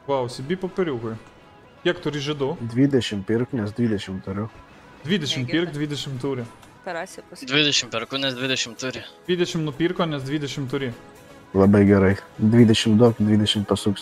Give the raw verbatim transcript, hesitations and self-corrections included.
Vau, sibi popieriukai. Kiek turi žydų? dvidešimt pirk, nes dvidešimt turiu. dvidešimt pirk, dvidešimt turi. Tarasė pasakė. dvidešimt perku, nes dvidešimt turi. dvidešimt nupirko, nes dvidešimt turi. Labai gerai. dvidešimt duok, dvidešimt pasuks.